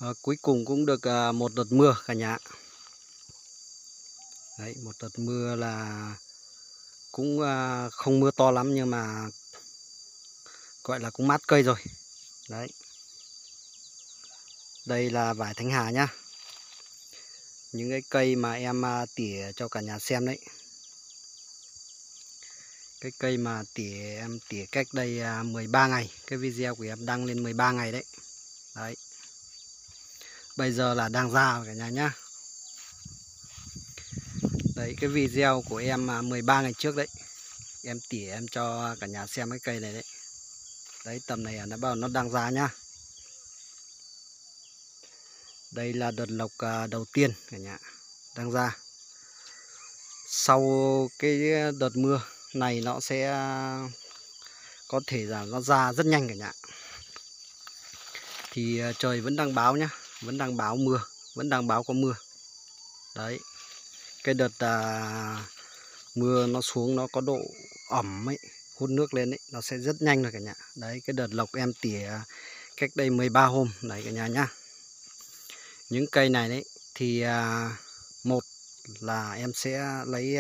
Cuối cùng cũng được một đợt mưa cả nhà. Đấy, một đợt mưa là cũng không mưa to lắm nhưng mà gọi là cũng mát cây rồi. Đấy. Đây là vải Thanh Hà nhá. Những cái cây mà em tỉa cho cả nhà xem đấy. Cái cây mà em tỉa cách đây 13 ngày. Cái video của em đăng lên 13 ngày đấy. Đấy. Bây giờ là đang ra cả nhà nhá. Đấy, cái video của em 13 ngày trước đấy. Em tỉa em cho cả nhà xem cái cây này đấy. Đấy, tầm này nó bắt đầu nó đang ra nhá. Đây là đợt lộc đầu tiên cả nhà, đang ra. Sau cái đợt mưa này nó sẽ có thể là nó ra rất nhanh cả nhà. Thì trời vẫn đang báo nhá, vẫn đang báo mưa, vẫn đang báo có mưa. Đấy, cái đợt mưa nó xuống nó có độ ẩm ấy, hút nước lên ấy, nó sẽ rất nhanh rồi cả nhà. Đấy, cái đợt lộc em tỉa cách đây 13 hôm đấy cả nhà nhá. Những cây này đấy thì một là em sẽ lấy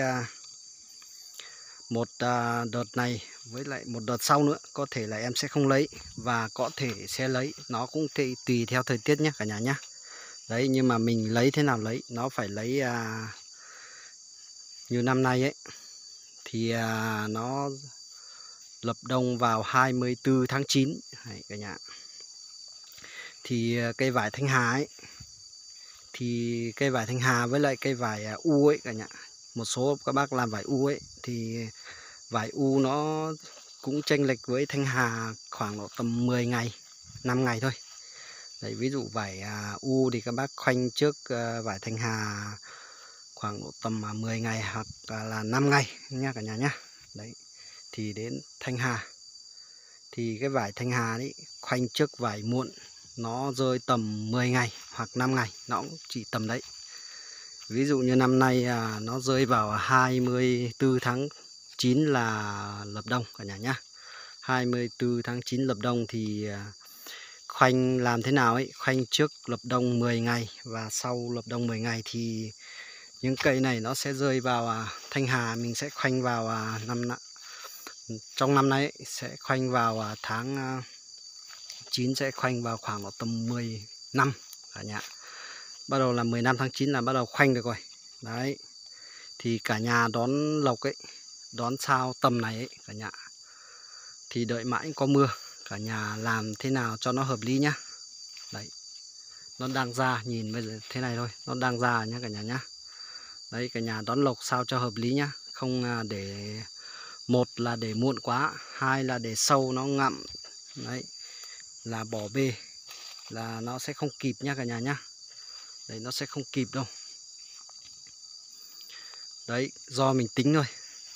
một đợt này với lại một đợt sau nữa có thể là em sẽ không lấy và có thể sẽ lấy, nó cũng tùy theo thời tiết nhé cả nhà nhé. Đấy, nhưng mà mình lấy thế nào lấy, nó phải lấy như năm nay ấy thì nó lập đông vào 24 tháng 9 đấy, cả nhà. Thì cây vải Thanh Hà ấy, thì cây vải Thanh Hà với lại cây vải u ấy cả nhà, một số các bác làm vải u ấy thì vải u nó cũng chênh lệch với Thanh Hà khoảng độ tầm 10 ngày 5 ngày thôi. Đấy, ví dụ vải u thì các bác khoanh trước vải Thanh Hà khoảng độ tầm 10 ngày hoặc là 5 ngày nha cả nhà nhá. Đấy, thì đến Thanh Hà thì cái vải Thanh Hà đấy khoanh trước vải muộn nó rơi tầm 10 ngày hoặc 5 ngày, nó cũng chỉ tầm đấy. Ví dụ như năm nay nó rơi vào 24 tháng 9 là lập đông cả nhà nhá. 24 tháng 9 lập đông thì khoanh làm thế nào ấy, khoanh trước lập đông 10 ngày và sau lập đông 10 ngày thì những cây này nó sẽ rơi vào Thanh Hà mình sẽ khoanh vào trong năm nay ấy, sẽ khoanh vào tháng 9 sẽ khoanh vào khoảng độ tầm 10 năm cả nhà. Bắt đầu là 15 tháng 9 là bắt đầu khoanh được rồi. Đấy. Thì cả nhà đón lộc ấy, đón sao tầm này ấy cả nhà. Thì đợi mãi có mưa, cả nhà làm thế nào cho nó hợp lý nhá. Đấy. Nó đang ra, nhìn bây giờ thế này thôi, nó đang ra nhá cả nhà nhá. Đấy, cả nhà đón lộc sao cho hợp lý nhá, không để, một là để muộn quá, hai là để sâu nó ngậm. Đấy, là bỏ bê là nó sẽ không kịp nhá cả nhà nhá. Đấy, nó sẽ không kịp đâu. Đấy, do mình tính thôi.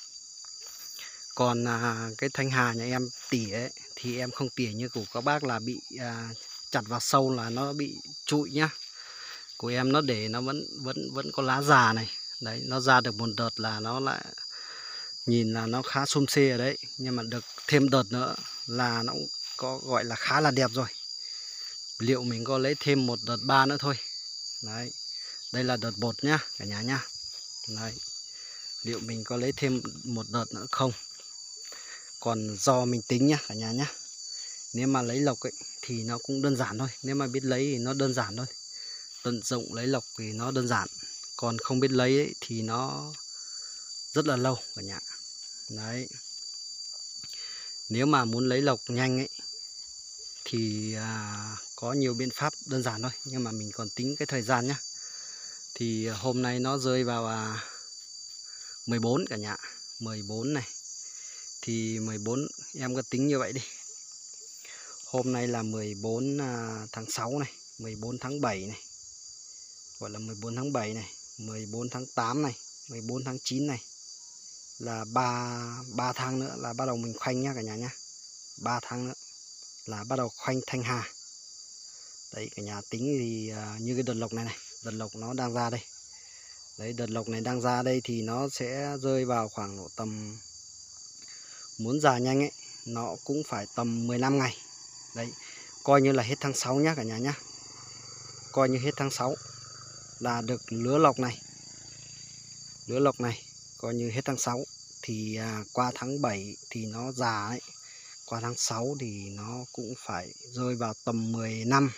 Còn cái Thanh Hà nhà em tỉa ấy, thì em không tỉa như của các bác là bị chặt vào sâu là nó bị trụi nhá. Của em nó để nó vẫn có lá già này. Đấy, nó ra được một đợt là nó lại nhìn là nó khá xum xê ở đấy, nhưng mà được thêm đợt nữa là nó cũng có gọi là khá là đẹp rồi. Liệu mình có lấy thêm một đợt 3 nữa thôi. Đấy, đây là đợt 1 nhá cả nhà nhá. Đấy, liệu mình có lấy thêm một đợt nữa không, còn do mình tính nhá cả nhà nhá. Nếu mà lấy lộc ấy thì nó cũng đơn giản thôi, nếu mà biết lấy thì nó đơn giản thôi, tận dụng lấy lộc thì nó đơn giản, còn không biết lấy ấy, thì nó rất là lâu cả nhà. Đấy, nếu mà muốn lấy lộc nhanh ấy thì có nhiều biện pháp đơn giản thôi, nhưng mà mình còn tính cái thời gian nhá. Thì hôm nay nó rơi vào 14 cả nhà, 14 này. Thì 14 em có tính như vậy đi. Hôm nay là 14 tháng 6 này, 14 tháng 7 này. Gọi là 14 tháng 7 này, 14 tháng 8 này, 14 tháng 9 này. Là 3 tháng nữa là bắt đầu mình khoanh nhá cả nhà nhá. 3 tháng nữa là bắt đầu khoanh Thanh Hà. Đấy, cả nhà tính thì như cái đợt lộc này này, đợt lộc nó đang ra đây. Đấy, đợt lộc này đang ra đây thì nó sẽ rơi vào khoảng độ tầm, muốn già nhanh ấy, nó cũng phải tầm 15 ngày. Đấy, coi như là hết tháng 6 nhá cả nhà nhá. coi như hết tháng 6 là được lứa lộc này. Lứa lộc này coi như hết tháng 6 thì qua tháng 7 thì nó già ấy. Qua tháng 6 thì nó cũng phải rơi vào tầm 10 năm.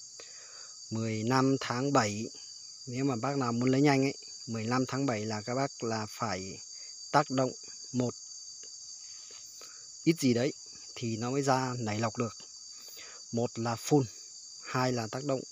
15 tháng 7 nếu mà bác nào muốn lấy nhanh ấy, 15 tháng 7 là các bác là phải tác động một ít gì đấy thì nó mới ra nảy lộc được. Một là phun, hai là tác động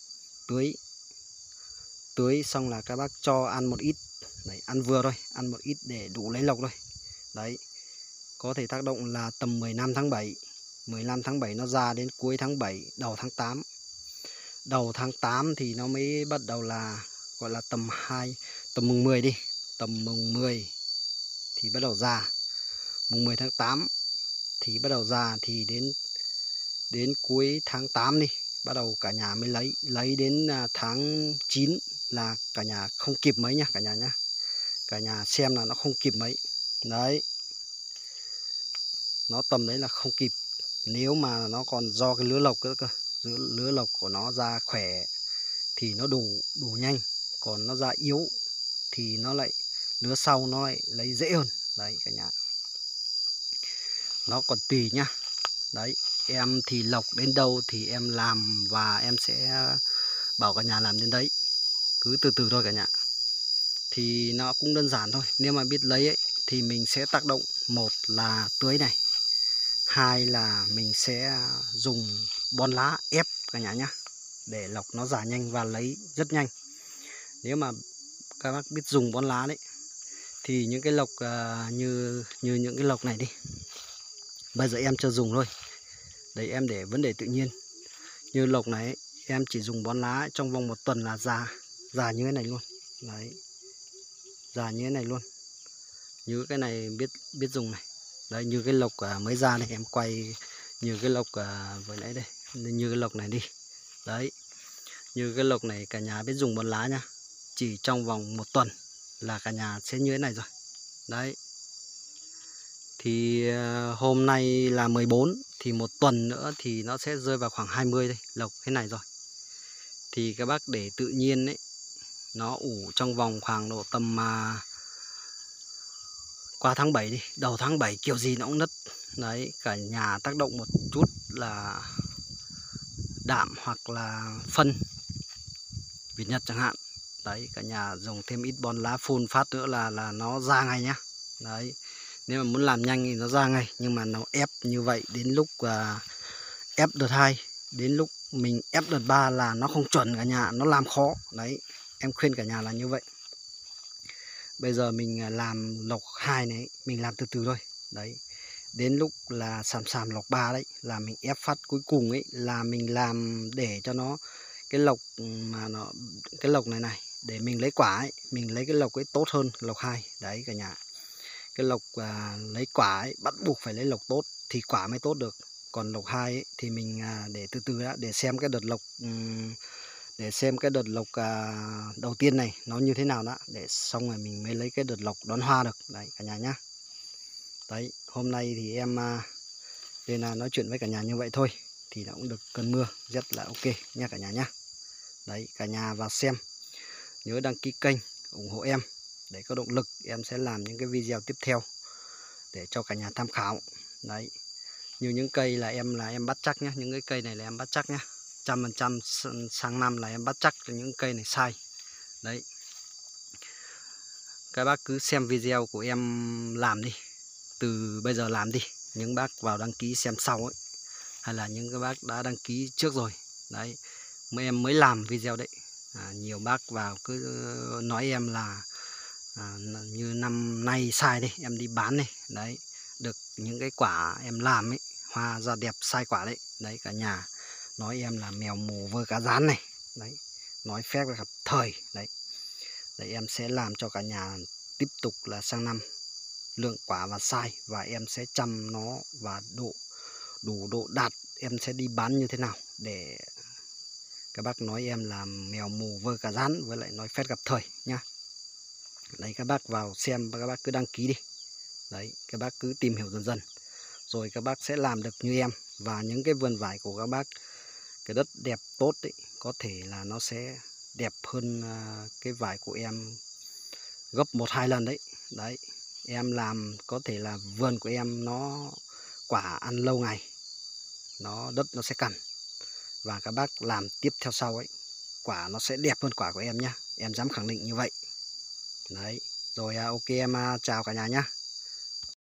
tưới xong là các bác cho ăn một ít. Đấy, ăn vừa thôi, ăn một ít để đủ lấy lộc thôi. Đấy, có thể tác động là tầm 15 tháng 7. 15 tháng 7 nó ra đến cuối tháng 7, đầu tháng 8. Đầu tháng 8 thì nó mới bắt đầu là gọi là tầm mùng 10 đi. Tầm mùng 10 thì bắt đầu ra. Mùng 10 tháng 8 thì bắt đầu ra thì đến cuối tháng 8 đi, bắt đầu cả nhà mới lấy đến tháng 9 là cả nhà không kịp mấy nhá cả nhà nhá. Cả nhà xem là nó không kịp mấy. Đấy. Nó tầm đấy là không kịp. Nếu mà nó còn do cái lứa lộc cơ, lứa lộc của nó ra khỏe thì nó đủ nhanh. Còn nó ra yếu thì nó lại lứa sau nó lại lấy dễ hơn. Đấy cả nhà. Nó còn tùy nhá. Đấy, em thì lộc đến đâu thì em làm và em sẽ bảo cả nhà làm đến đấy. Cứ từ từ thôi cả nhà. Thì nó cũng đơn giản thôi. Nếu mà biết lấy ấy, thì mình sẽ tác động. Một là tưới này, hai là mình sẽ dùng bón lá ép cả nhà nhá, để lộc nó già nhanh và lấy rất nhanh. Nếu mà các bác biết dùng bón lá đấy thì những cái lộc như những cái lộc này đi, bây giờ em chưa dùng thôi. Đấy, em để vấn đề tự nhiên. Như lộc này em chỉ dùng bón lá trong vòng 1 tuần là già như thế này luôn. Đấy, già như thế này luôn. Như cái này biết dùng này. Đấy, như cái lộc mới ra này, em quay như cái lộc vừa nãy đây, như cái lộc này đi. Đấy, như cái lộc này cả nhà biết dùng bón lá nha. Chỉ trong vòng 1 tuần là cả nhà sẽ như thế này rồi. Đấy. Thì hôm nay là 14 thì 1 tuần nữa thì nó sẽ rơi vào khoảng 20 đây, lộc thế này rồi. Thì các bác để tự nhiên ấy, nó ủ trong vòng khoảng độ tầm qua tháng 7 đi, đầu tháng 7 kiểu gì nó cũng nứt. Đấy, cả nhà tác động một chút là đạm hoặc là phân vịt Nhật chẳng hạn. Đấy, cả nhà dùng thêm ít bón lá phun phát nữa là nó ra ngay nhá. Đấy, nếu mà muốn làm nhanh thì nó ra ngay, nhưng mà nó ép như vậy đến lúc ép đợt 2, đến lúc mình ép đợt 3 là nó không chuẩn cả nhà, nó làm khó. Đấy, em khuyên cả nhà là như vậy. Bây giờ mình làm lộc 2 này, mình làm từ từ thôi. Đấy, đến lúc là sàm lộc 3 đấy là mình ép phát cuối cùng ấy, là mình làm để cho nó cái lộc mà cái lộc này để mình lấy quả ấy, mình lấy cái lộc ấy tốt hơn lộc 2. Đấy cả nhà. Cái lộc lấy quả ấy bắt buộc phải lấy lộc tốt thì quả mới tốt được. Còn lộc 2 ấy, thì mình để từ từ đã, để xem cái đợt lộc đầu tiên này nó như thế nào đã, để xong rồi mình mới lấy cái đợt lộc đón hoa được. Đấy cả nhà nhá. Đấy, hôm nay thì em nên là nói chuyện với cả nhà như vậy thôi, thì nó cũng được cơn mưa rất là ok nha cả nhà nhá. Đấy, cả nhà vào xem, nhớ đăng ký kênh ủng hộ em để có động lực em sẽ làm những cái video tiếp theo để cho cả nhà tham khảo. Đấy, như những cây là em bắt chắc nhá, những cái cây này là em bắt chắc nhá, 100% sang năm là em bắt chắc là những cây này sai. Đấy, các bác cứ xem video của em làm đi, từ bây giờ làm đi. Những bác vào đăng ký xem sau ấy, hay là những cái bác đã đăng ký trước rồi đấy, em mới làm video đấy. Nhiều bác vào cứ nói em là như năm nay sai đây, em đi bán này, đấy, được những cái quả em làm ấy, hoa ra đẹp sai quả đấy. Đấy, cả nhà nói em là mèo mù vơ cá rán này, đấy, nói phép gặp thời đấy. Đấy, em sẽ làm cho cả nhà tiếp tục là sang năm lượng quả và sai, và em sẽ chăm nó và đủ độ đạt em sẽ đi bán như thế nào, để các bác nói em là mèo mù vơ cá rán, với lại nói phét gặp thời nhá. Đấy, các bác vào xem, các bác cứ đăng ký đi. Đấy, các bác cứ tìm hiểu dần dần rồi các bác sẽ làm được như em. Và những cái vườn vải của các bác, cái đất đẹp tốt ấy, có thể là nó sẽ đẹp hơn cái vải của em gấp 1-2 lần đấy. Đấy, em làm có thể là vườn của em nó quả ăn lâu ngày, đất nó sẽ cằn, và các bác làm tiếp theo sau ấy, quả nó sẽ đẹp hơn quả của em nhá, em dám khẳng định như vậy. Đấy, rồi ok em chào cả nhà nhá.